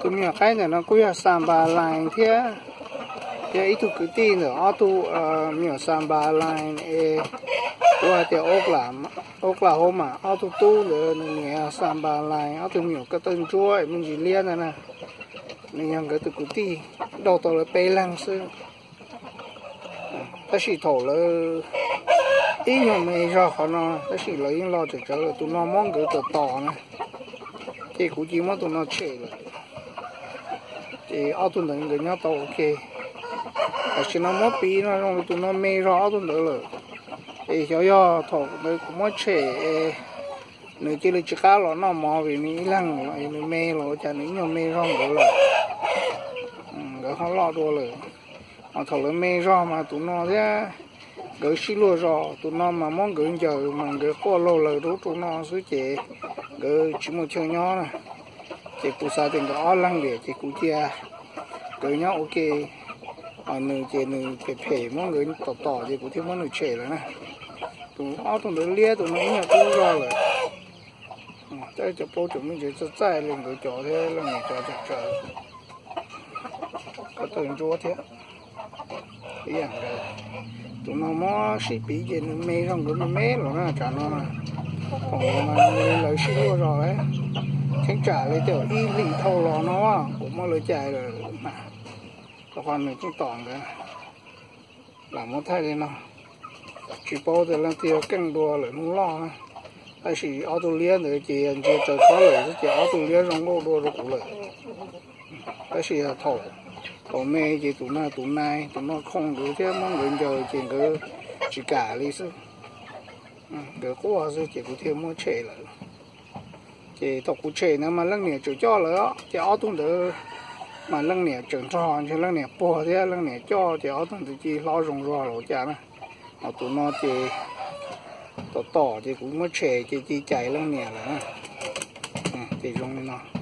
tụi mình cái này nó cũng sắm ba line thế thế ít cứ tin nữa auto mình sắm ba line qua thì ốc là hôm mà auto tu nữa mình sắm ba line auto mình cái tên chuối mình chỉ liên này nè mình nhận cái từ cứ tin đầu to là bay lăng sư ta chỉ thổ là ít nhiều mấy ra khó nó ta chỉ lấy lo để cho tụi nó mong cái từ tỏ này thì cũng chỉ mong tụi nó chơi rồi thì ở tụi nó người nhau tàu ok chỉ nó mất bí nó rồi tụi nó mê rõ tụi nó rồi thì cho thổ nó cũng mất chơi nếu chỉ là chỉ cá nó mò vì mỹ lăng lại nó mê rồi chả nếu nhiều mê rõ rồi rồi không lo đua rồi họ thầu lấy mê rõ mà tụi nó thế gửi xí lúa rõ tụi nó mà mong gửi giờ mà gửi qua lâu lời đó tụi nó sẽ chỉ gửi chỉ một chiều nhỏ này chỉ cụ sao thì có lăng để chỉ cụ chia gửi nhau ok nửa chỉ nửa cái phê mong gửi tỏ thì cụ thêm mong nửa trẻ rồi nè tụi nó tụi nó lia tụi nó nhiều thứ rồi đây cho bố chúng mình chỉ cho chạy lên cái chỗ thế là người cho chờ có từng chúa thế cái dạng này tụi nó mó xí bị gì nó mê xong rồi nó mê rồi nó trả nó còn mà lời xí luôn rồi ấy thanh trả lấy tiểu y lì thâu lò nó cũng mới lấy chạy rồi mà các con này cũng toàn cái làm một thay đi nó chỉ bao giờ làm tiêu căng đùa rồi không lo hay chỉ auto liên rồi chỉ tự có lời chỉ auto liên trong lô đùa rồi cũng lời hay chỉ là thầu thầu mê chỉ tụi nó không được thế mong người giờ chỉ cứ chỉ cả lý sự được qua rồi chỉ có thêm một trẻ lại chỉ tộc cụ trẻ nữa mà lăng nè chủ cho là chỉ auto được mà lăng nè trưởng tròn chứ lăng nè bò thế lăng nè cho chỉ auto được chỉ lo rong rồi chả nè họ tụi nó chỉ tỏ thì cũng mới trẻ chỉ chạy lăng nè là chỉ rong nó